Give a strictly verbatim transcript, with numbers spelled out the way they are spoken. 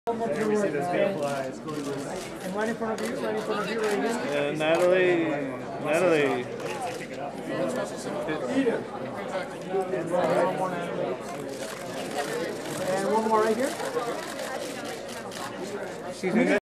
There we see those beautiful eyes. And right in front of you, right in front of you, right here. Uh, Natalie, Natalie. And one more, Natalie. And one more right here. She's in